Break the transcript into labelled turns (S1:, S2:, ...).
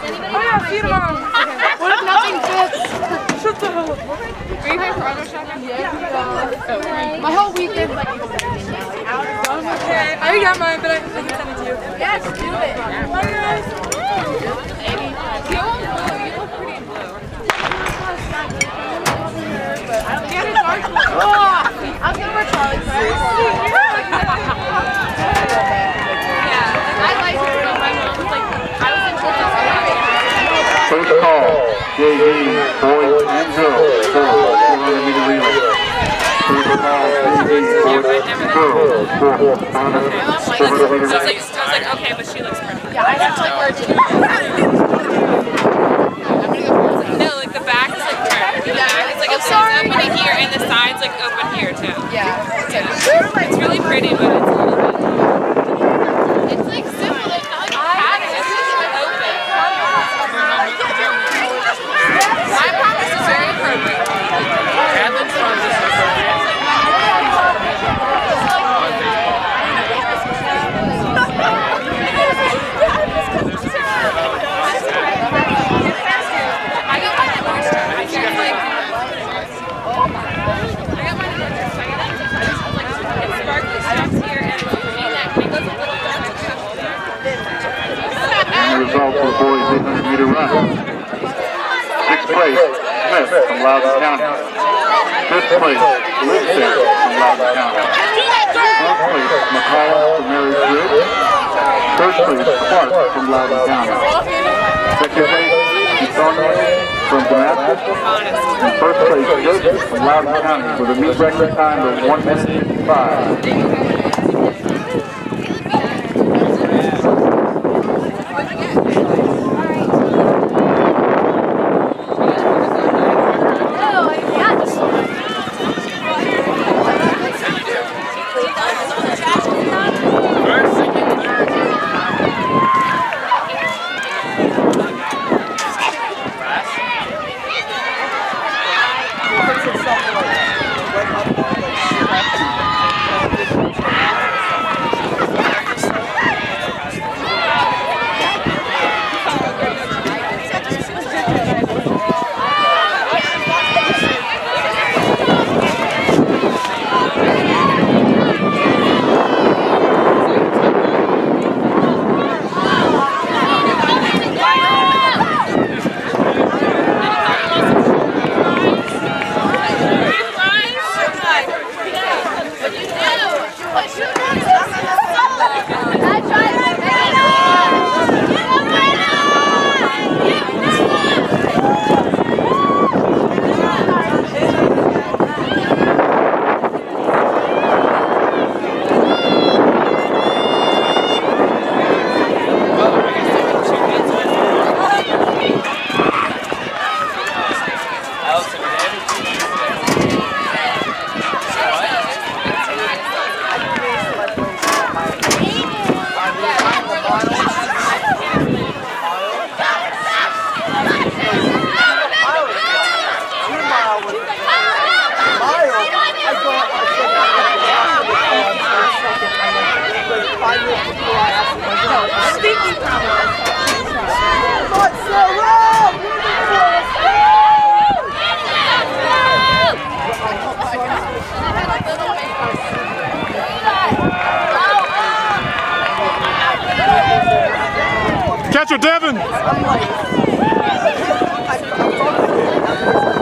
S1: yeah, see you tomorrow. Okay.
S2: What if nothing fits?
S1: Shut the hell up.
S3: Are you here for auto shopping?
S2: Yeah. My whole weekend, like,
S1: Okay, I already got mine, but I can send it to you.
S2: yes, do it.
S1: Bye, guys.
S3: You look pretty in blue.
S2: Get it dark blue. Oh, I was gonna wear Charlie's
S3: Yeah, I like it, but my mom was like, I was in Children's
S4: First call, JV, boys and girls, 400 meter relay. First call, JV, boys and girls, 400 meter
S3: So I was like, okay, but she looks pretty.
S2: Yeah, I have to like wear jeans.
S3: No, like the back is like trimmed. The back is like it's open here, and the side's like open here too.
S2: Yeah.
S3: It's really pretty, but it's a little bit. It's like simple. It's not like a pattern. It's just like open. My promise is very appropriate. Kevin's promise is appropriate.
S4: Result for the boys 800 meter run. Sixth place, Smith from Loudoun County. Fifth place, Lindsay from Loudoun County. Fourth place, McCall from Mary Group. Third place, Clark from Loudoun County. Second place, Estonia from Damascus. And first place, Joseph from Loudoun County with a meet record time of 1 minute 55.
S5: Catch her, Devin!